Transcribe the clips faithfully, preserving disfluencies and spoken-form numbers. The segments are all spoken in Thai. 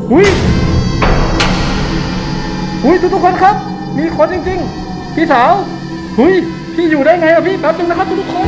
หุยหุยทุกทุกคนครับมีคนจริงๆพี่สาวหุยพี่อยู่ได้ไงอะพี่แป๊บนึงนะครับทุกทุกคน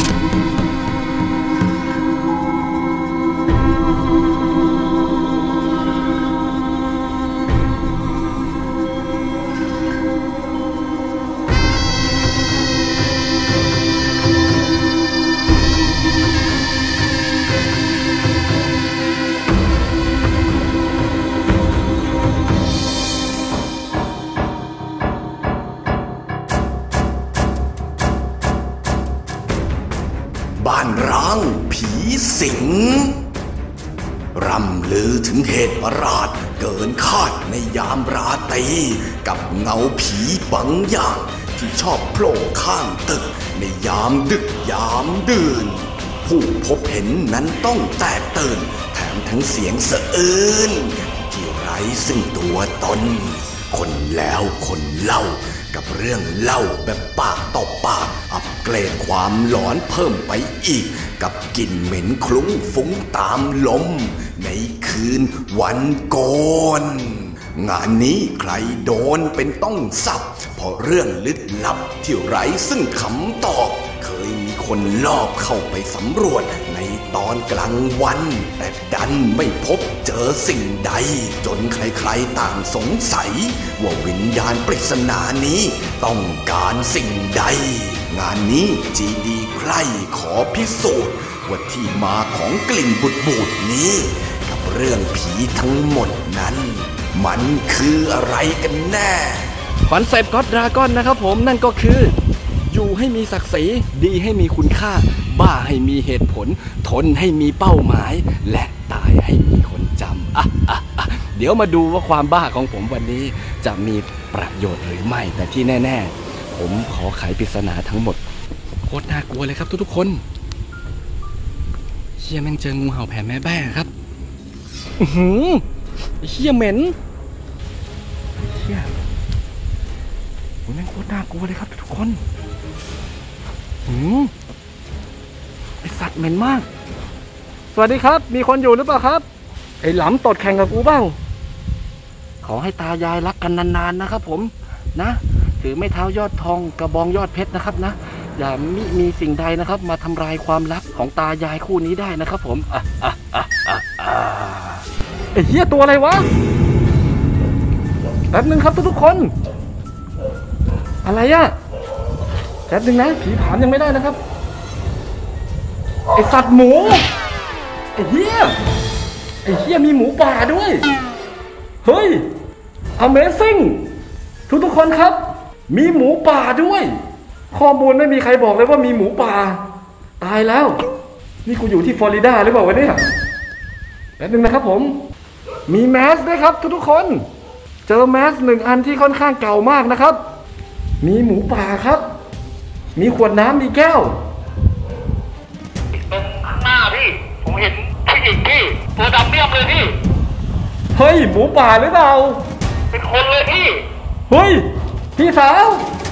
บ้านร้างผีสิงร่ำลือถึงเหตุประหลาดเกินคาดในยามราตรีกับเงาผีบางอย่างที่ชอบโผล่ข้างตึกในยามดึกยามดื่นผู้พบเห็นนั้นต้องแตกตื่นแถมทั้งเสียงสะอื้นที่ไร้ซึ่งตัวตนคนแล้วคนเล่ากับเรื่องเล่าแบบปากต่อปากอัปเกรดความหลอนเพิ่มไปอีกกับกลิ่นเหม็นคลุ้งฟุ้งตามลมในคืนวันโกนงานนี้ใครโดนเป็นต้องสับเพราะเรื่องลึกลับที่ไร้ซึ่งคำตอบเคยมีคนลอบเข้าไปสำรวจในตอนกลางวันแต่ดันไม่พบเจอสิ่งใดจนใครๆต่างสงสัยว่าวิญญาณปริศนานี้ต้องการสิ่งใดงานนี้จีดีใครขอพิสูจน์ว่าที่มาของกลิ่นบุดบูดนี้กับเรื่องผีทั้งหมดนั้นมันคืออะไรกันแน่คอนเซปต์ก็อดดราก้อนนะครับผมนั่นก็คืออยู่ให้มีศักดิ์ศรีดีให้มีคุณค่าบ้าให้มีเหตุผลทนให้มีเป้าหมายและตายให้มีคนจำอ่ะอ่ะอ่ะเดี๋ยวมาดูว่าความบ้าของผมวันนี้จะมีประโยชน์หรือไม่แต่ที่แน่ๆผมขอไขปริศนาทั้งหมดโคตรน่ากลัวเลยครับทุกๆคนเชี่ยแม่งเจองูเห่าแผ่แม่แบ้ครับอื้อหือเชี่ยเหม็นเชี่ยโอ้ยแม่งโคตรน่ากลัวเลยครับทุกคนหืมไอสัตว์เหม็นมากสวัสดีครับมีคนอยู่หรือเปล่าครับไอหลำตดแข่งกับกูเปล่าขอให้ตายายรักกันนานๆนะครับผมนะถือไม้เท้ายอดทองกระบองยอดเพชรนะครับนะอย่ามิมีสิ่งใดนะครับมาทำลายความรักของตายายคู่นี้ได้นะครับผมอ่ะอ่ะอ่ะอ่ะอ่ะไอ้เหี้ยตัวอะไรวะแป๊บนึงครับทุกๆคนอะไรอะแป๊บนึงนะผีผามยังไม่ได้นะครับไอสัตว์หมูไอเหี้ยไอเหี้ยมีหมูป่าด้วยเฮ้ย Amazing ทุกทุกคนครับมีหมูป่าด้วยข้อมูลไม่มีใครบอกเลยว่ามีหมูป่าตายแล้วนี่กูอยู่ที่ฟลอริดาหรือเปล่าวะเนี่ยแป๊บนึงนะครับผมมีแมสด้วยครับทุกทุกคนเจอแมสหนึ่งอันที่ค่อนข้างเก่ามากนะครับมีหมูป่าครับมีขวดน้ำมีแก้วตรงข้างหน้าพี่ผมเห็นผู้หญิงพี่ตัวดำเมี่ยมเลยพี่เฮ้ยหมูป่าหรือเปล่าเป็นคนเลยพี่เฮ้ยพี่สาว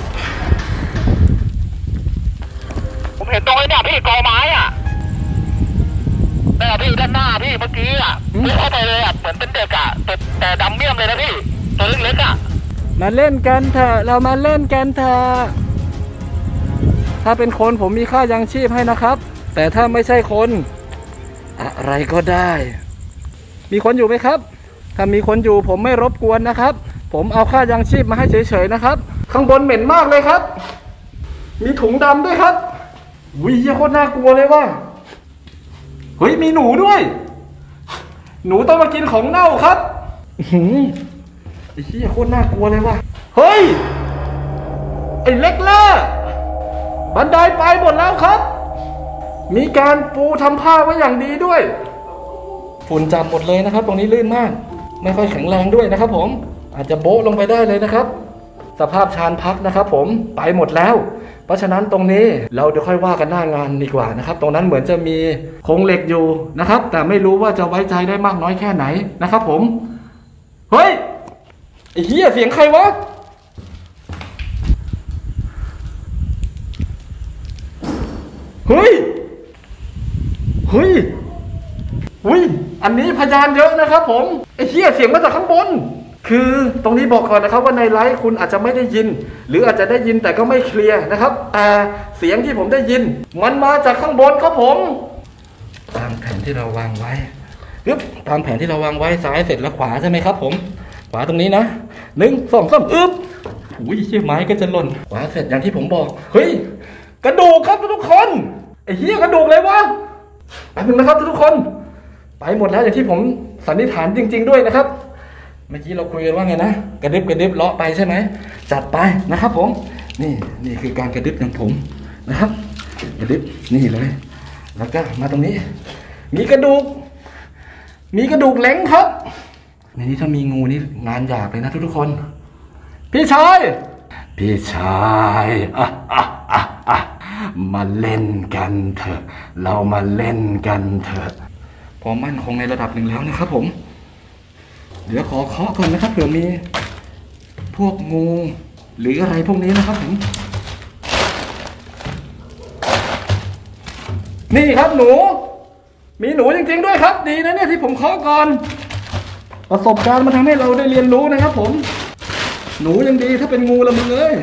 ผมเห็นตรงไอ้เนี่ยพี่กอไม้อ่ะแต่พี่ด้านหน้าพี่เมื่อกี้อ่ะไม่เข้าไปเลยอ่ะเหมือนเป็นเด็กอ่ะแต่แต่ดำเมี่ยมเลยนะพี่ตัวเล็กๆอ่ะมาเล่นกันเถอะเรามาเล่นกันเถอะถ้าเป็นคนผมมีค่ายังชีพให้นะครับแต่ถ้าไม่ใช่คนอะไรก็ได้มีคนอยู่ไหมครับถ้ามีคนอยู่ผมไม่รบกวนนะครับผมเอาค่ายังชีพมาให้เฉยๆนะครับข้างบนเหม็นมากเลยครับมีถุงดำด้วยครับวิเหี้ยโคตรน่ากลัวเลยว่ะเฮ้ยมีหนูด้วยหนูต้องมากินของเน่าครับไอ้เหี้ยโคตรน่ากลัวเลยว่ะเฮ้ยไอ้เล็กล่ะบันไดไปหมดแล้วครับมีการปูทำผ้าไว้อย่างดีด้วยฝุ่นจับหมดเลยนะครับตรงนี้ลื่นมากไม่ค่อยแข็งแรงด้วยนะครับผมอาจจะโบ๊ะลงไปได้เลยนะครับสภาพชานพักนะครับผมไปหมดแล้วเพราะฉะนั้นตรงนี้เราเดี๋ยวค่อยว่ากันหน้างานดีกว่านะครับตรงนั้นเหมือนจะมีโครงเหล็กอยู่นะครับแต่ไม่รู้ว่าจะไว้ใจได้มากน้อยแค่ไหนนะครับผมเฮ้ยไอ้เหี้ยเสียงใครวะเฮ้ยเฮ้ยอุ้ยอันนี้พยานเยอะนะครับผมไอ้เหี้ยเสียงมาจากข้างบนคือตรงนี้บอกก่อนนะครับว่าในไลฟ์คุณอาจจะไม่ได้ยินหรืออาจจะได้ยินแต่ก็ไม่เคลียร์นะครับแต่เสียงที่ผมได้ยินมันมาจากข้างบนครับผมตามแผนที่เราวางไว้ปึ๊บตามแผนที่เราวางไว้ซ้ายเสร็จแล้วขวาใช่ไหมครับผมขวาตรงนี้นะหนึ่งสองสามอึ๊บอุ้ยเชี่ยไม้ก็จะหล่นขวาเสร็จอย่างที่ผมบอกเฮ้ยกระดูกครับทุกคนไอ้เหี้ยกระดูกเลยวะแป๊บนึงนะครับทุกคนไปหมดแล้วอย่างที่ผมสันนิษฐานจริงๆด้วยนะครับเมื่อกี้เราคุยกันว่าไงนะกระดึบกระดึบเลาะไปใช่ไหมจัดไปนะครับผมนี่นี่คือการกระดึบของผมนะครับกระดึบนี่เลยแล้วก็มาตรงนี้มีกระดูกมีกระดูกเล้งครับในนี้ถ้ามีงูนี่งานหยาบเลยนะทุกๆคนพี่ชายพี่ชายอ่ะอ่ะอ่ะอ่ะมาเล่นกันเถอะเรามาเล่นกันเถอะพอมั่นคงในระดับหนึ่งแล้วนะครับผมเดี๋ยวขอเคาะก่อนนะครับเผื่อมีพวกงูหรืออะไรพวกนี้นะครับผมนี่ครับหนูมีหนูจริงๆด้วยครับดีนะเนี่ยที่ผมเคาะก่อนประสบการณ์มันทำให้เราได้เรียนรู้นะครับผมหนูยังดีถ้าเป็นงูละมึงเอ้ย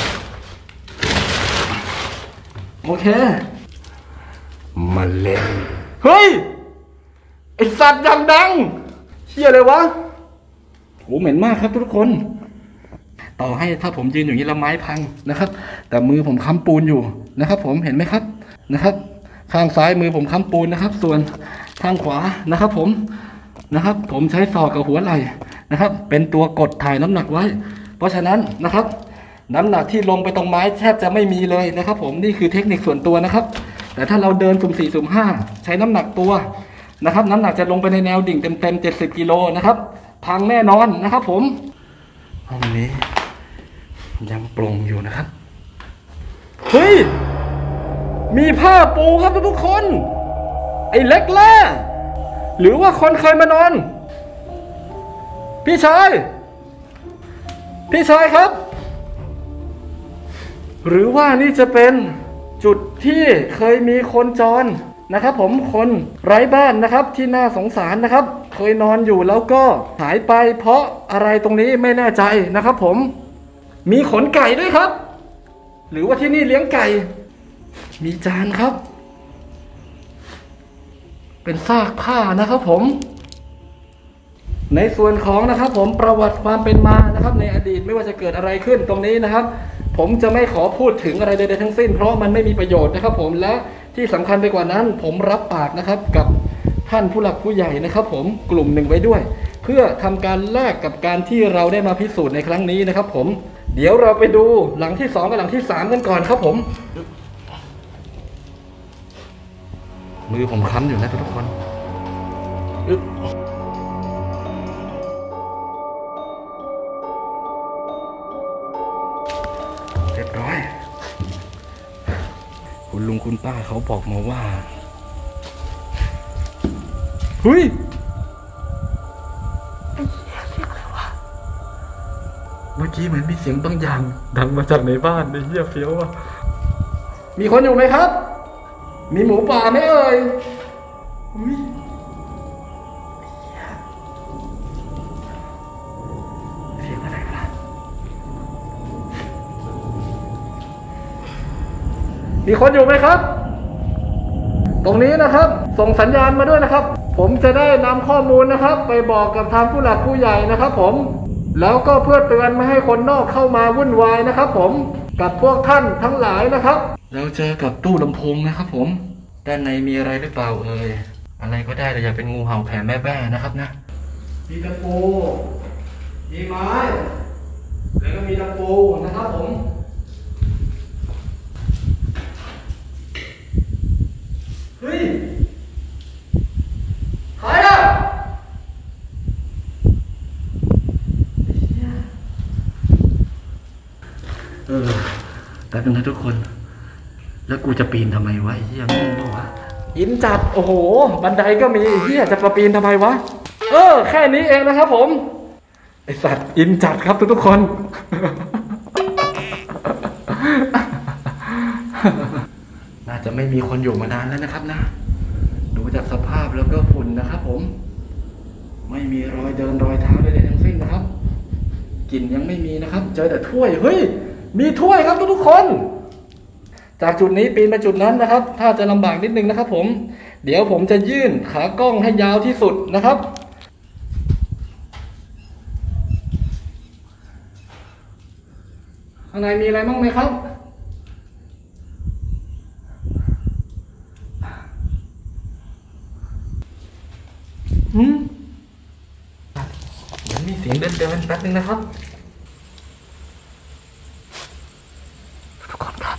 โอเคมาเล่นเฮ้ยไอสัตว์อย่างดังเชี่ยเลยวะโหเหม็นมากครับทุกคนต่อให้ถ้าผมยืนอย่างนี้แล้วไม้พังนะครับแต่มือผมค้ำปูนอยู่นะครับผมเห็นไหมครับนะครับข้างซ้ายมือผมค้ำปูนนะครับส่วนข้างขวานะครับผมนะครับผมใช้ศอกกับหัวไหล่นะครับเป็นตัวกดถ่ายน้ำหนักไว้เพราะฉะนั้นนะครับน้ำหนักที่ลงไปตรงไม้แทบจะไม่มีเลยนะครับผมนี่คือเทคนิคส่วนตัวนะครับแต่ถ้าเราเดินสุ่มสี่สุ่มห้าใช้น้ำหนักตัวนะครับน้ำหนักจะลงไปในแนวดิ่งเต็มๆเจ็ดสิบกิโลนะครับพังแน่นอนนะครับผมห้องนี้ยังโปร่งอยู่นะครับเฮ้ยมีผ้าปูครับทุกคนไอ้เล็กล่าหรือว่าคนเคยมานอนพี่ชายพี่ชายครับหรือว่านี่จะเป็นจุดที่เคยมีคนจรนะครับผมคนไร้บ้านนะครับที่น่าสงสารนะครับเคยนอนอยู่แล้วก็หายไปเพราะอะไรตรงนี้ไม่แน่ใจนะครับผมมีขนไก่ด้วยครับหรือว่าที่นี่เลี้ยงไก่มีจานครับเป็นซากผ้านะครับผมในส่วนของนะครับผมประวัติความเป็นมานะครับในอดีตไม่ว่าจะเกิดอะไรขึ้นตรงนี้นะครับผมจะไม่ขอพูดถึงอะไรใดๆทั้งสิ้นเพราะมันไม่มีประโยชน์นะครับผมและที่สำคัญไปกว่านั้นผมรับปากนะครับกับท่านผู้หลักผู้ใหญ่นะครับผมกลุ่มหนึ่งไว้ด้วยเพื่อทำการแลกกับการที่เราได้มาพิสูจน์ในครั้งนี้นะครับผมเดี๋ยวเราไปดูหลังที่สองกับหลังที่สามกันก่อนครับผมมือผมค้ำอยู่นะทุกคนอึ๊บเรียบร้อยคุณลุงคุณป้าเขาบอกมาว่าเฮ้ยเมื่อกี้เหมือนมีเสียงบางอย่างดังมาจากในบ้านในเหี้ยเฟี้ยวว่ะมีคนอยู่ไหมครับมีหมูป่าไหมเอ่ยอุ้ยเสียงอะไรวะมีคนอยู่ไหมครับตรงนี้นะครับส่งสัญญาณมาด้วยนะครับผมจะได้นำข้อมูลนะครับไปบอกกับทางผู้หลักผู้ใหญ่นะครับผมแล้วก็เพื่อเตือนไม่ให้คนนอกเข้ามาวุ่นวายนะครับผมกับพวกท่านทั้งหลายนะครับเราเจอกับตู้ลำโพงนะครับผมด้านในมีอะไรหรือเปล่าเอ่ยอะไรก็ได้แต่อย่าเป็นงูเห่าแผ่แม่แบ้นะครับนะมีตะปูมีไม้แล้วก็มีตะปูนะครับผมเฮ้ยใครอ่ะเออแต่เป็นนะทุกคนแล้วกูจะปีนทำไมวะไอ้เหี้ยมึงบอกว่าอินจัดโอ้โหบันไดก็มีไอ้เหี้ยจะมาปีนทำไมวะเออแค่นี้เองนะครับผมไอสัตว์อินจัดครับทุกทุกคน น่าจะไม่มีคนอยู่มานานแล้วนะครับนะดูดูจากสภาพแล้วก็ฝุ่นนะครับผมไม่มีรอยเดินรอยเท้าใดๆทั้งสิ้นนะครับกลิ่นยังไม่มีนะครับเจอแต่ถ้วยเฮ้ยมีถ้วยครับทุกๆคนจากจุดนี้ปีนไปจุดนั้นนะครับถ้าจะลำบากนิดนึงนะครับผมเดี๋ยวผมจะยื่นขากล้องให้ยาวที่สุดนะครับข้างในมีอะไรบ้างไหมครับหืมเหมือนมีเสียงเดินเดินแป๊บนึงนะครับทุกคนครับ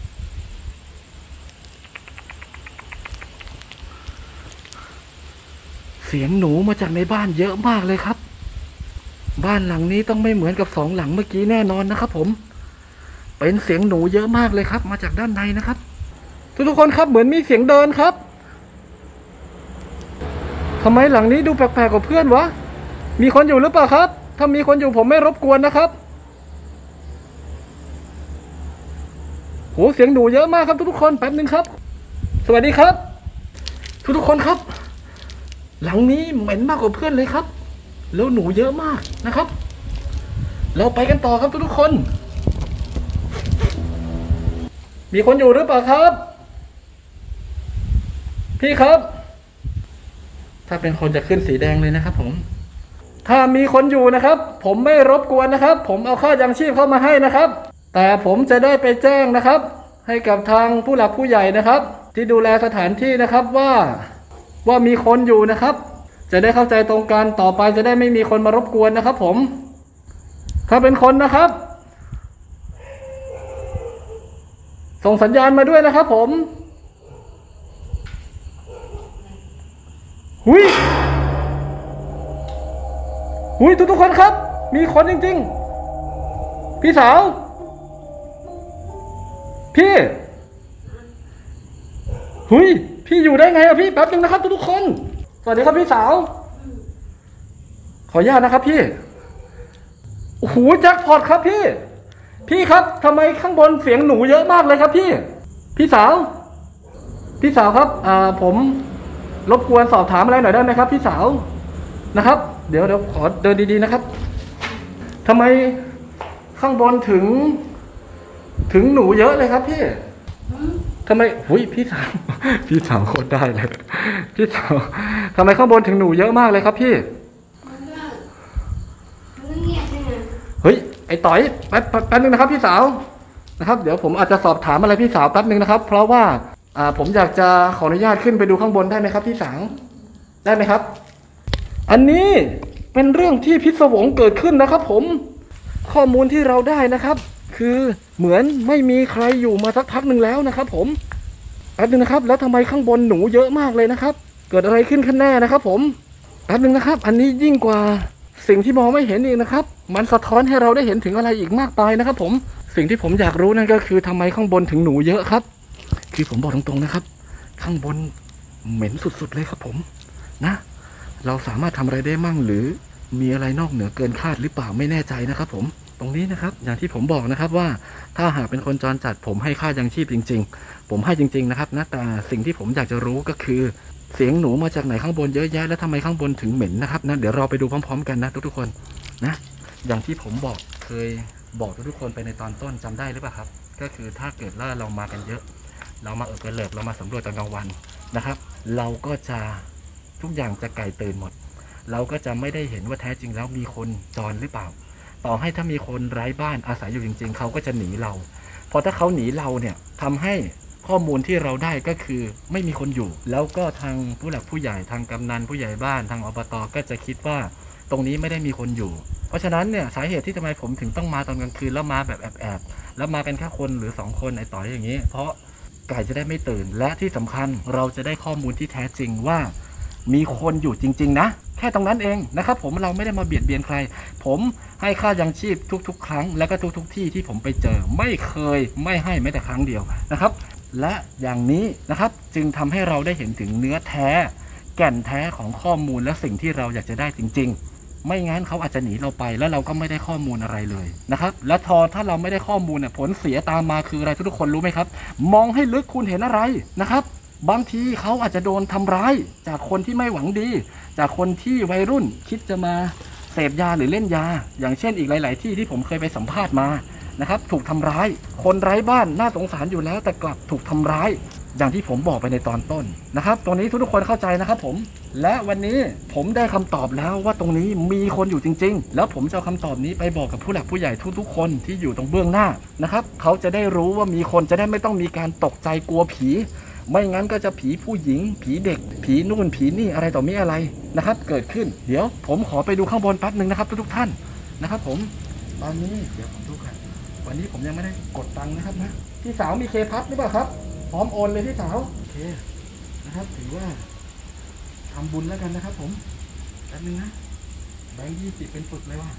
เสียงหนูมาจากในบ้านเยอะมากเลยครับบ้านหลังนี้ต้องไม่เหมือนกับสองหลังเมื่อกี้แน่นอนนะครับผมเป็นเสียงหนูเยอะมากเลยครับมาจากด้านในนะครับทุกๆคนครับเหมือนมีเสียงเดินครับทำไมหลังนี้ดูแปลกๆกว่าเพื่อนวะมีคนอยู่หรือเปล่าครับถ้ามีคนอยู่ผมไม่รบกวนนะครับโหเสียงหนูเยอะมากครับทุกๆคนแป๊บนึงครับสวัสดีครับทุกๆคนครับหลังนี้เหม็นมากกว่าเพื่อนเลยครับแล้วหนูเยอะมากนะครับเราไปกันต่อครับทุกๆคนมีคนอยู่หรือเปล่าครับพี่ครับถ้าเป็นคนจะขึ้นสีแดงเลยนะครับผมถ้ามีคนอยู่นะครับผมไม่รบกวนนะครับผมเอาค่ายังชีพเข้ามาให้นะครับแต่ผมจะได้ไปแจ้งนะครับให้กับทางผู้หลักผู้ใหญ่นะครับที่ดูแลสถานที่นะครับว่าว่ามีคนอยู่นะครับจะได้เข้าใจตรงกันต่อไปจะได้ไม่มีคนมารบกวนนะครับผมถ้าเป็นคนนะครับส่งสัญญาณมาด้วยนะครับผมหุยหุยทุกทุกคนครับมีคนจริงๆพี่สาวพี่หุยพี่อยู่ได้ไงอะพี่แป๊บนึงนะครับทุกทุกคนสวัสดีครับพี่สาวขออนุญาตนะครับพี่โอ้โหแจ็คพอตครับพี่พี่ครับทำไมข้างบนเสียงหนูเยอะมากเลยครับพี่พี่สาวพี่สาวครับอ่าผมรบกวนสอบถามอะไรหน่อยได้ไหมครับพี่สาวนะครับเดี๋ยวเดี๋ยวขอเดินดีๆนะครับทำไมข้างบนถึงถึงหนูเยอะเลยครับพี่ทำไมหุยพี่สาวพี่สาวโคตรได้เลยพี่สาวทำไมข้างบนถึงหนูเยอะมากเลยครับพี่เฮ้ยไอ้ต่อยแป๊บแป๊บนึงนะครับพี่สาวนะครับเดี๋ยวผมอาจจะสอบถามอะไรพี่สาวแป๊บนึงนะครับเพราะว่าอ่าผมอยากจะขออนุญาตขึ้นไปดูข้างบนได้ไหมครับพี่สาวได้ไหมครับอันนี้เป็นเรื่องที่พิศวงเกิดขึ้นนะครับผมข้อมูลที่เราได้นะครับคือเหมือนไม่มีใครอยู่มาสักพักหนึ่งแล้วนะครับผมแป๊บนึงนะครับแล้วทำไมข้างบนหนูเยอะมากเลยนะครับเกิดอะไรขึ้นกันแน่นะครับผมแป๊บนึงนะครับอันนี้ยิ่งกว่าสิ่งที่มองไม่เห็นอีกนะครับมันสะท้อนให้เราได้เห็นถึงอะไรอีกมากมายนะครับผมสิ่งที่ผมอยากรู้นั่นก็คือทำไมข้างบนถึงหนูเยอะครับคือผมบอกตรงๆนะครับข้างบนเหม็นสุดๆเลยครับผมนะเราสามารถทำอะไรได้มั่งหรือมีอะไรนอกเหนือเกินคาดหรือเปล่าไม่แน่ใจนะครับผมตรงนี้นะครับอย่างที่ผมบอกนะครับว่าถ้าหากเป็นคนจรจัดผมให้ค่ายังชีพจริงๆผมให้จริงๆนะครับนะแต่สิ่งที่ผมอยากจะรู้ก็คือเสียงหนูมาจากไหนข้างบนเยอะแยะแล้วทำไมข้างบนถึงเหม็นนะครับนะเดี๋ยวเราไปดูพร้อมๆกันนะทุกๆคนนะอย่างที่ผมบอกเคยบอกทุกๆคนไปในตอนต้นจำได้หรือเปล่าครับก็คือถ้าเกิดว่าเรามากันเยอะเรามาเอิบกระเลิกเรามาสำรวจตอนกลางวันนะครับเราก็จะทุกอย่างจะไก่ตื่นหมดเราก็จะไม่ได้เห็นว่าแท้จริงแล้วมีคนจรหรือเปล่าต่อให้ถ้ามีคนไร้บ้านอาศัยอยู่จริงๆเขาก็จะหนีเราพอถ้าเขาหนีเราเนี่ยทำให้ข้อมูลที่เราได้ก็คือไม่มีคนอยู่แล้วก็ทางผู้หลักผู้ใหญ่ทางกำนันผู้ใหญ่บ้านทางอบต.ก็จะคิดว่าตรงนี้ไม่ได้มีคนอยู่เพราะฉะนั้นเนี่ยสาเหตุที่ทำไมผมถึงต้องมาตอนกลางคืนแล้วมาแบบแอบๆแล้วมากันแค่คนหรือสองคนไอ้ต่อยอย่างนี้เพราะไก่จะได้ไม่ตื่นและที่สำคัญเราจะได้ข้อมูลที่แท้จริงว่ามีคนอยู่จริงๆนะแค่ตรงนั้นเองนะครับผมเราไม่ได้มาเบียดเบียนใครผมให้ค่ายังชีพทุกๆครั้งและก็ทุกๆที่ที่ผมไปเจอไม่เคยไม่ให้แม้แต่ครั้งเดียวนะครับและอย่างนี้นะครับจึงทำให้เราได้เห็นถึงเนื้อแท้แก่นแท้ของข้อมูลและสิ่งที่เราอยากจะได้จริงๆไม่งั้นเขาอาจจะหนีเราไปแล้วเราก็ไม่ได้ข้อมูลอะไรเลยนะครับและทอถ้าเราไม่ได้ข้อมูลเนี่ยผลเสียตามมาคืออะไรทุกคนรู้ไหมครับมองให้ลึกคุณเห็นอะไรนะครับบางทีเขาอาจจะโดนทำร้ายจากคนที่ไม่หวังดี จากคนที่วัยรุ่นคิดจะมาเสพยาหรือเล่นยา อย่างเช่นอีกหลาย ๆ ที่ที่ผมเคยไปสัมภาษณ์มานะครับถูกทำร้ายคนไร้บ้านน่าสงสารอยู่แล้วแต่กลับถูกทำร้ายอย่างที่ผมบอกไปในตอนต้นนะครับตรงนี้ทุกๆคนเข้าใจนะครับผมและวันนี้ผมได้คำตอบแล้วว่าตรงนี้มีคนอยู่จริงๆแล้วผมจะเอาคำตอบนี้ไปบอกกับผู้หลักผู้ใหญ่ทุกๆคนที่อยู่ตรงเบื้องหน้านะครับเขาจะได้รู้ว่ามีคนจะได้ไม่ต้องมีการตกใจกลัวผีไม่งั้นก็จะผีผู้หญิงผีเด็กผีนู่นผีนี่อะไรต่อมีอะไรนะครับเกิดขึ้นเดี๋ยวผมขอไปดูข้างบนแป๊บนึงนะครับทุกๆท่านนะครับผมตอนนี้เดี๋ยวผมดูกันวันนี้ผมยังไม่ได้กดตังค์นะครับนะพี่สาวมีเคพัทหรือเปล่าครับพร้อมโอนเลยพี่สาวโอเคนะครับถือว่าทำบุญแล้วกันนะครับผมแป๊บนึงนะแบงค์ยี่สิบเป็นปึกเลยว่ะ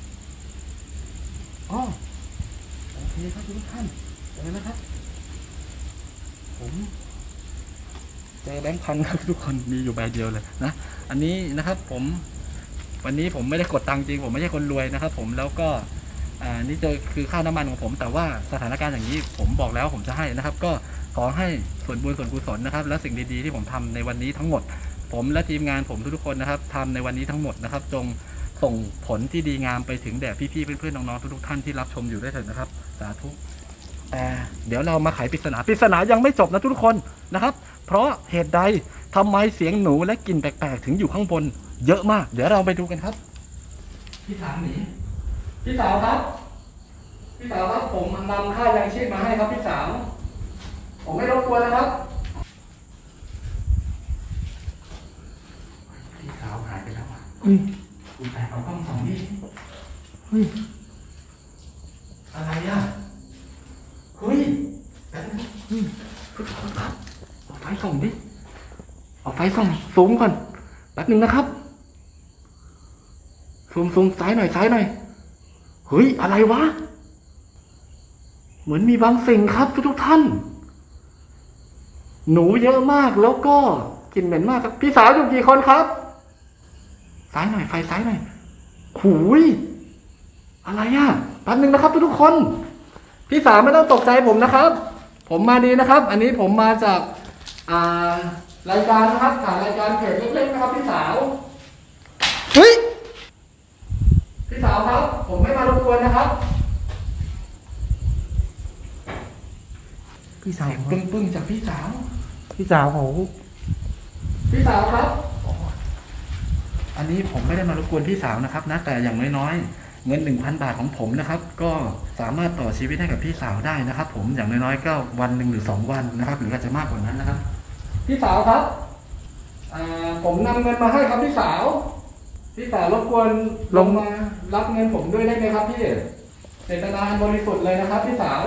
อ๋อโอเคครับทุกท่านเจอแล้วครับผมเจอแบงค์พันครับทุกคนมีอยู่ใบเดียวเลยนะอันนี้นะครับผมวันนี้ผมไม่ได้กดตังค์จริงผมไม่ใช่คนรวยนะครับผมแล้วก็อ่านี่จะคือค่าน้ำมันของผมแต่ว่าสถานการณ์อย่างนี้ผมบอกแล้วผมจะให้นะครับก็ขอให้ส่วนบุญส่วนกุศลนะครับและสิ่งดีๆที่ผมทำในวันนี้ทั้งหมดผมและทีมงานผมทุกๆคนนะครับทำในวันนี้ทั้งหมดนะครับจงส่งผลที่ดีงามไปถึงแด่พี่ๆเพื่อนๆน้องๆทุกๆท่านที่รับชมอยู่ด้วยเถิดนะครับสาธุแต่เดี๋ยวเรามาไขปริศนาปริศนายังไม่จบนะทุกคนนะครับเพราะเหตุใดทำไมเสียงหนูและกลิ่นแปลกๆถึงอยู่ข้างบนเยอะมากเดี๋ยวเราไปดูกันครับพี่สาวหนีพี่สาวครับพี่สาวครับผมนำค่ายังชีพมาให้ครับพี่สาวผมไม่รบกวนนะครับพี่สาวหายไปแล้วอ่ะคุณแต่เอากล้องส่องดิเฮ้ยอะไรอ่ะเฮ้ยแป๊บนึงเฮ้ยทุกคนครับเอาไฟส่องดิเอาไฟส่องซูมก่อนแป๊บนึงนะครับซูมซูมซ้ายหน่อยซ้ายหน่อยเฮ้ยอะไรวะเหมือนมีบางสิ่งครับทุกทุกท่านหนูเยอะมากแล้วก็กลิ่นเหม็นมากครับพี่สาวอยู่กี่คนครับซ้ายหน่อยไฟซ้ายหน่อยหูยอะไรอ่ะแป๊บนึงนะครับทุกทุกคนพี่สาวไม่ต้องตกใจผมนะครับผมมาดีนะครับอันนี้ผมมาจากอ่ารายการนะครับถ่ายรายการเพจเล็กๆนะครับพี่สาวเฮ้ยพี่สาวครับผมไม่มารบกวนนะครับพี่สาวปึ้งปึ้งจากพี่สาวพี่สาวของพี่สาวครับอันนี้ผมไม่ได้มารบกวนพี่สาวนะครับนะแต่อย่างน้อยๆเงินหนึ่งพันบาทของผมนะครับก็สามารถต่อชีวิตให้กับพี่สาวได้นะครับผมอย่างน้อยๆก็วันหนึ่งหรือสองวันนะครับหรืออาจจะมากกว่านั้นนะครับพี่สาวครับผมนำเงินมาให้ครับพี่สาวพี่สาวรบกวนลงมารับเงินผมด้วยได้ไหมครับพี่เจตนาอันบริสุทธิ์เลยนะครับพี่สาว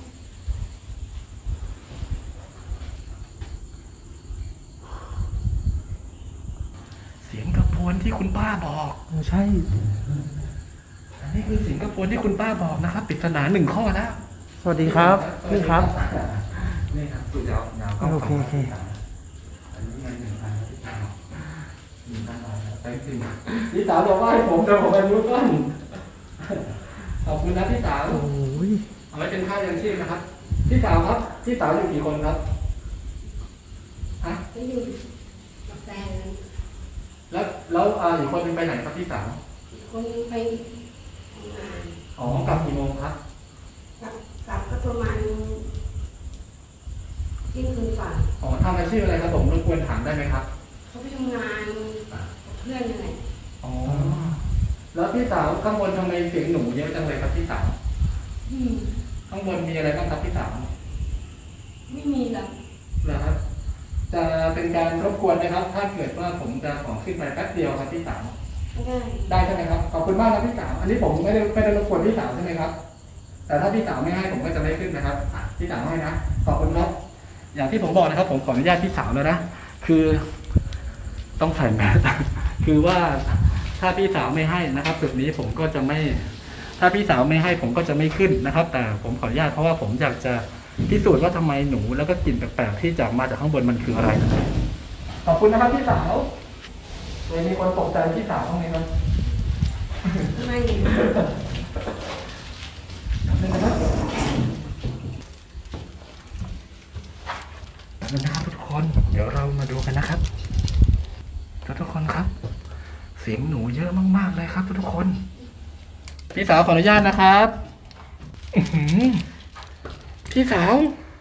เสียงกระพวนที่คุณป้าบอกใช่อันนี้คือเสียงกระพวนที่คุณป้าบอกนะครับปริศนาหนึ่งข้อแล้วสวัสดีครับนี่ครับนี่ครับสุดยอดยาวก็โอเคโอเคอันนี้เงินหนึ่งพันพี่สาวหนึ่งพันบาทแต่จริงพี่สาวบอกว่าให้ผมแต่ผมอายุสั้นขอบคุณนะพี่สาวโอ้ยเอาไว้เป็นค่ายังชีพนะครับพี่สาวครับพี่สาวอยู่กี่คนครับฮะไม่อยู่กับแฟนแล้วแล้วอ่าอีกคนนึงไปไหนครับพี่สาวอีกคนนึงไปทำงานอ๋อกลับกี่โมงครับกลับกลับก็ประมาณเที่ยงคืนฝ่าอ๋อทำอาชีพอะไรครับผมรบกวนถามได้ไหมครับเขาไปทำงานกับเพื่อนยังไงอ๋อแล้วพี่สาวข้างบนทำไมเสียงหนูเยอะจังเลยครับพี่สาวข้างบนมีอะไรบ้างครับพี่สาวไม่มีหรอกนะครับจะเป็นการรบกวนนะครับถ้าเกิดว่าผมจะขอขึ้นไปแป๊บเดียวครับพี่สาวได้ได้ใช่ไหมครับขอบคุณมากครับพี่สาวอันนี้ผมไม่ได้ไม่ได้รบกวนพี่สาวใช่ไหมครับแต่ถ้าพี่สาวไม่ให้ผมก็จะไม่ขึ้นนะครับพี่สาวให้นะขอบคุณครับอย่างที่ผมบอกนะครับผมขออนุญาตพี่สาวแล้วนะคือต้องใส่แมสคือว่าถ้าพี่สาวไม่ให้นะครับจุดนี้ผมก็จะไม่ถ้าพี่สาวไม่ให้ผมก็จะไม่ขึ้นนะครับแต่ผมขออนุญาตเพราะว่าผมอยากจะพิสูจน์ว่าทำไมหนูแล้วก็กลิ่นแปลกๆที่จากมาจากข้างบนมันคืออะไรขอบคุณนะครับพี่สาวเลยมีคนตกใจพี่สาวบ้างไหมครับไม่มีนะครับทุกคนเสียงหนูเยอะมากๆเลยครับทุกคนพี่สาวขออนุญาตนะครับอื้อหือพี่สาว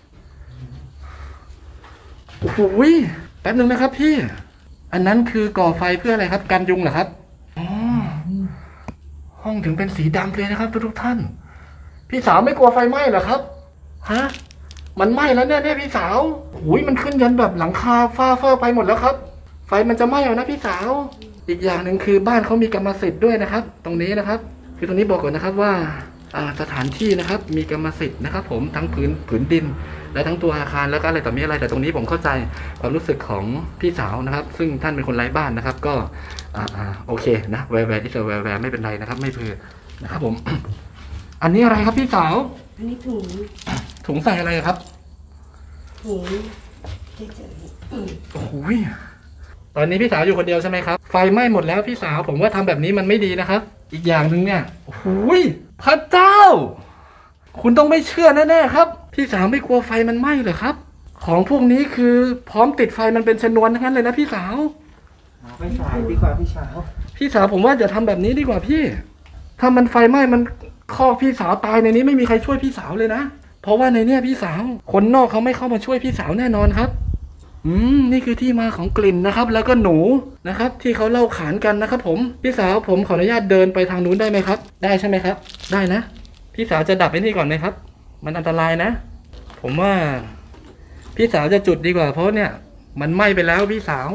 โอ้โหแป๊บหนึ่งนะครับพี่อันนั้นคือก่อไฟเพื่ออะไรครับกันยุงเหรอครับอ๋อห้องถึงเป็นสีดำเลยนะครับทุกๆท่านพี่สาวไม่กลัวไฟไหม้เหรอครับฮะมันไหม้แล้วเนี่ยเนี่ยพี่สาวโอ้ยมันขึ้นยันแบบหลังคาฝ้าเฟอไปหมดแล้วครับไฟมันจะไหม้เอานะพี่สาวอีกอย่างหนึ่งคือบ้านเขามีกรรมสิทธิ์ด้วยนะครับตรงนี้นะครับคือตรงนี้บอกก่อนนะครับว่าสถานที่นะครับมีกรรมสิทธิ์นะครับ ผมทั้งผืนผืนดินและทั้งตัวอาคารแล้วก็อะไรต่อมีอะไรแต่ตรงนี้ผมเข้าใจความรู้สึกของพี่สาวนะครับซึ่งท่านเป็นคนไร้บ้านนะครับก็อ่าอ่าโอเคนะแวร์แวร์ที่เจอแวร์แวร์ไม่เป็นไรนะครับไม่เพื่อนะครับผม อันนี้อะไรครับพี่สาวอันนี้ถุงถุงใส่อะไรครับถุงเฉยๆอืมโอ้โหตอนนี้พี่สาวอยู่คนเดียวใช่ไหมครับไฟไหม้หมดแล้วพี่สาวผมว่าทำแบบนี้มันไม่ดีนะครับอีกอย่างหนึ่งเนี่ยโอ้โหพระเจ้าคุณต้องไม่เชื่อแน่ๆครับพี่สาวไม่กลัวไฟมันไหม้เหรอครับของพวกนี้คือพร้อมติดไฟมันเป็นชนวนทั้งนั้นเลยนะพี่สาวไปสายดีกว่าพี่เช้าพี่สาวผมว่าอย่าทำแบบนี้ดีกว่าพี่ถ้ามันไฟไหม้มันคอกพี่สาวตายในนี้ไม่มีใครช่วยพี่สาวเลยนะเพราะว่าในเนี้ยพี่สาวคนนอกเขาไม่เข้ามาช่วยพี่สาวแน่นอนครับอืมนี่คือที่มาของกลิ่นนะครับแล้วก็หนูนะครับที่เขาเล่าขานกันนะครับผมพี่สาวผมขออนุญาตเดินไปทางนู้นได้ไหมครับได้ใช่ไหมครับได้นะพี่สาวจะดับไอ้นี่ก่อนไหมครับมันอันตรายนะผมว่าพี่สาวจะจุดดีกว่าเพราะเนี่ยมันไหม้ไปแล้วพี่สาว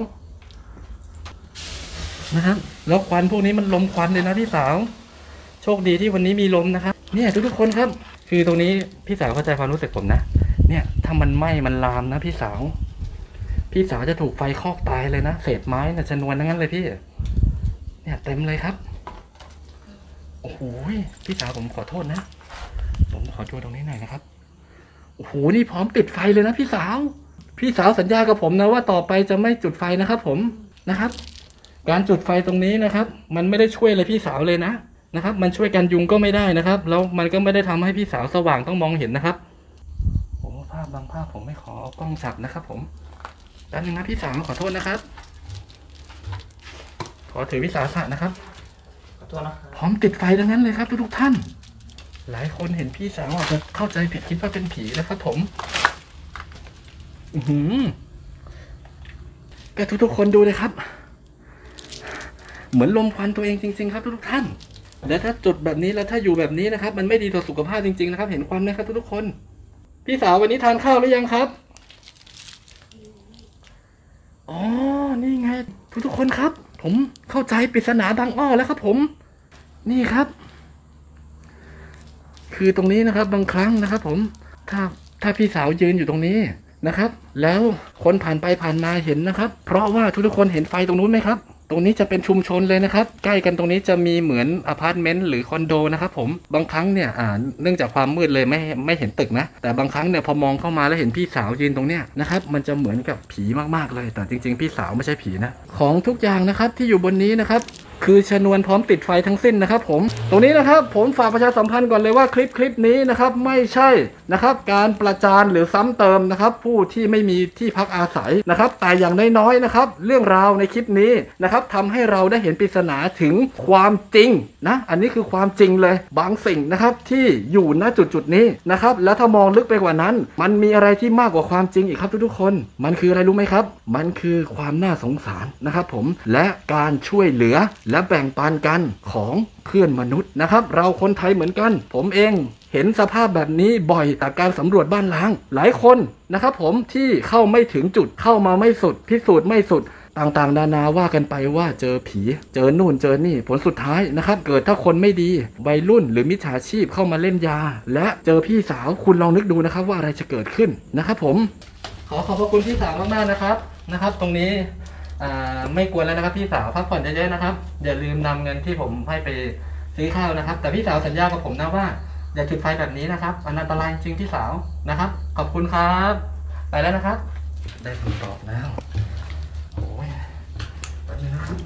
นะครับแล้วควันพวกนี้มันลมควันเลยนะพี่สาวโชคดีที่วันนี้มีลมนะครับเนี่ยทุกๆคนครับคือตรงนี้พี่สาวเข้าใจความรู้สึกผมนะเนี่ยถ้ามันไหม้มันลามนะพี่สาวพี่สาวจะถูกไฟคอกตายเลยนะเศษไม้นะชนวนทั้งนั้นเลยพี่เนี่ยเต็มเลยครับโอ้โหพี่สาวผมขอโทษนะผมขอดูตรงนี้หน่อยนะครับโอ้โหนี่พร้อมติดไฟเลยนะพี่สาวพี่สาวสัญญากับผมนะว่าต่อไปจะไม่จุดไฟนะครับผมนะครับการจุดไฟตรงนี้นะครับมันไม่ได้ช่วยอะไรพี่สาวเลยนะนะครับมันช่วยกันยุงก็ไม่ได้นะครับแล้วมันก็ไม่ได้ทำให้พี่สาวสว่างต้องมองเห็นนะครับโอ้ภาพบางภาพผมไม่ขอเอากล้องจับนะครับผมแป๊บนึงนะพี่สาวขอโทษนะครับขอถือวิสาสะนะครับขอโทษนะครับพร้อมติดไฟทั้งนั้นเลยครับทุกๆท่านหลายคนเห็นพี่สาวอาจจะเข้าใจผิดคิดว่าเป็นผีนะครับผมอือหือก็ทุกๆคนดูเลยครับเหมือนลมควันตัวเองจริงๆครับทุกๆท่านและถ้าจุดแบบนี้แล้วถ้าอยู่แบบนี้นะครับมันไม่ดีต่อสุขภาพจริงๆนะครับเห็นควันไหมครับทุกๆคนพี่สาววันนี้ทานข้าวหรือยังครับอ๋อนี่ไงทุกๆคนครับผมเข้าใจปริศนาบางอ้อแล้วครับผมนี่ครับคือตรงนี้นะครับบางครั้งนะครับผมถ้าถ้าพี่สาวยืนอยู่ตรงนี้นะครับแล้วคนผ่านไปผ่านมาเห็นนะครับเพราะว่าทุกๆคนเห็นไฟตรงนู้นไหมครับตรงนี้จะเป็นชุมชนเลยนะครับใกล้กันตรงนี้จะมีเหมือนอพาร์ตเมนต์หรือคอนโดนะครับผมบางครั้งเนี่ยอ่าเนื่องจากความมืดเลยไม่ไม่เห็นตึกนะแต่บางครั้งเนี่ยพอมองเข้ามาแล้วเห็นพี่สาวยืนตรงเนี้ยนะครับมันจะเหมือนกับผีมากๆเลยแต่จริงๆพี่สาวไม่ใช่ผีนะของทุกอย่างนะครับที่อยู่บนนี้นะครับคือชนวนพร้อมติดไฟทั้งสิ้นนะครับผมตรงนี้นะครับผมฝากประชาสัมพันธ์ก่อนเลยว่าคลิปคลิปนี้นะครับไม่ใช่นะครับการประจานหรือซ้ำเติมนะครับผู้ที่ไม่มีที่พักอาศัยนะครับแต่อย่างน้อยๆนะครับเรื่องราวในคลิปนี้นะครับทำให้เราได้เห็นปริศนาถึงความจริงนะอันนี้คือความจริงเลยบางสิ่งนะครับที่อยู่ณจุดจุดนี้นะครับแล้วถ้ามองลึกไปกว่านั้นมันมีอะไรที่มากกว่าความจริงอีกครับทุกๆคนมันคืออะไรรู้ไหมครับมันคือความน่าสงสารนะครับผมและการช่วยเหลือและแบ่งปันกันของเพื่อนมนุษย์นะครับเราคนไทยเหมือนกันผมเองเห็นสภาพแบบนี้บ่อยจากการสำรวจบ้านล้างหลายคนนะครับผมที่เข้าไม่ถึงจุดเข้ามาไม่สุดพิสูจน์ไม่สุดต่างๆนานาว่ากันไปว่าเจอผีเจอนู่นเจอนี่ผลสุดท้ายนะครับเกิดถ้าคนไม่ดีวัยรุ่นหรือมิจฉาชีพเข้ามาเล่นยาและเจอพี่สาวคุณลองนึกดูนะครับว่าอะไรจะเกิดขึ้นนะครับผมขอขอบพระคุณพี่สาวมากๆนะครับนะครับตรงนี้อ่าไม่กวนแล้วนะครับพี่สาวพักผ่อนเยอะๆนะครับอย่าลืมนำเงินที่ผมให้ไปซื้อข้าวนะครับแต่พี่สาวสัญญากับผมนะว่าอย่าจุดไฟแบบนี้นะครับอันตรายจริงพี่สาวนะครับขอบคุณครับไปแล้วนะครับได้คำตอบแล้วโอ้ยแป๊บนึงนะครับ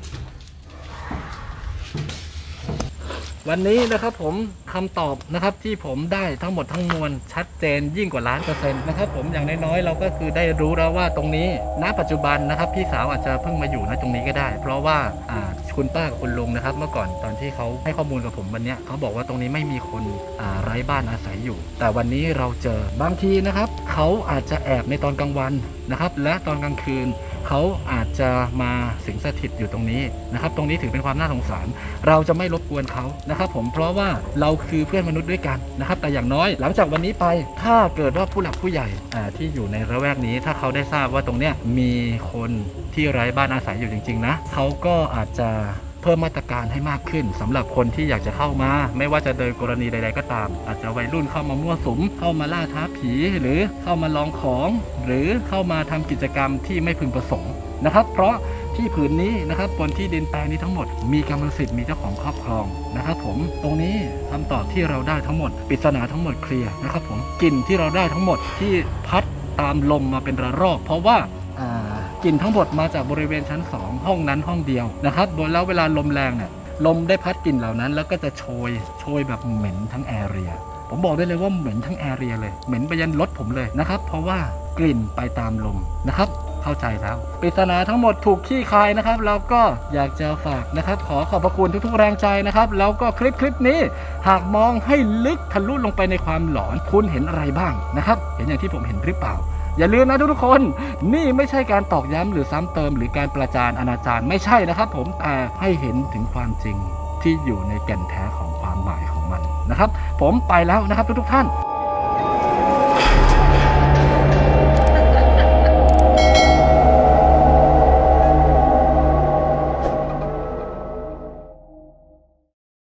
วันนี้นะครับผมคำตอบนะครับที่ผมได้ทั้งหมดทั้งมวลชัดเจนยิ่งกว่าล้านเปอร์เซ็นต์นะครับผมอย่างน้อยๆเราก็คือได้รู้แล้วว่าตรงนี้ณปัจจุบันนะครับพี่สาวอาจจะเพิ่งมาอยู่ณตรงนี้ก็ได้เพราะว่าอ่าชคุณป้ากับคุณลุงนะครับเมื่อก่อนตอนที่เขาให้ข้อมูลกับผมวันนี้เขาบอกว่าตรงนี้ไม่มีคนไร้บ้านอาศัยอยู่แต่วันนี้เราเจอบางทีนะครับเขาอาจจะแอบในตอนกลางวันนะครับและตอนกลางคืนเขาอาจจะมาสิงสถิตอยู่ตรงนี้นะครับตรงนี้ถือเป็นความน่าสงสารเราจะไม่รบกวนเขานะครับผมเพราะว่าเราคือเพื่อนมนุษย์ด้วยกันนะครับแต่อย่างน้อยหลังจากวันนี้ไปถ้าเกิดว่าผู้หลักผู้ใหญ่ที่อยู่ในระแวกนี้ถ้าเขาได้ทราบว่าตรงเนี้ยมีคนที่ไร้บ้านอาศัยอยู่จริงๆนะเขาก็อาจจะเพิ่มมาตรการให้มากขึ้นสำหรับคนที่อยากจะเข้ามาไม่ว่าจะโดยกรณีใดๆก็ตามอาจจะวัยรุ่นเข้ามามั่วสุมเข้ามาล่าท้าผีหรือเข้ามาลองของหรือเข้ามาทำกิจกรรมที่ไม่พึงประสงค์นะครับเพราะที่ผืนนี้นะครับบนที่ดินแปลงนี้ทั้งหมดมีกรรมสิทธิ์มีเจ้าของครอบครองนะครับผมตรงนี้คำตอบที่เราได้ทั้งหมดปริศนาทั้งหมดเคลียร์นะครับผมกลิ่นที่เราได้ทั้งหมดที่พัดตามลมมาเป็นระลอกเพราะว่ากลิ่นทั้งหมดมาจากบริเวณชั้นสองห้องนั้นห้องเดียวนะครับโดยแล้วเวลาลมแรงเนี่ยลมได้พัดกลิ่นเหล่านั้นแล้วก็จะโชยโชยแบบเหม็นทั้งแอเรียผมบอกได้เลยว่าเหม็นทั้งแอเรียเลยเหม็นไปยันรถผมเลยนะครับเพราะว่ากลิ่นไปตามลมนะครับเข้าใจแล้วปริศนาทั้งหมดถูกขี้คายนะครับแล้วก็อยากจะฝากนะครับขอขอบพระคุณทุกๆแรงใจนะครับแล้วก็คลิปคลิปนี้หากมองให้ลึกทะลุลงไปในความหลอนคุณเห็นอะไรบ้างนะครับเห็นอย่างที่ผมเห็นหรือเปล่าอย่าลืมนะทุกๆคนนี่ไม่ใช่การตอกย้ำหรือซ้ำเติมหรือการประจานอนาจารไม่ใช่นะครับผมแต่ให้เห็นถึงความจริงที่อยู่ในแก่นแท้ของความหมายของมันนะครับผมไปแล้วนะครับทุกๆท่าน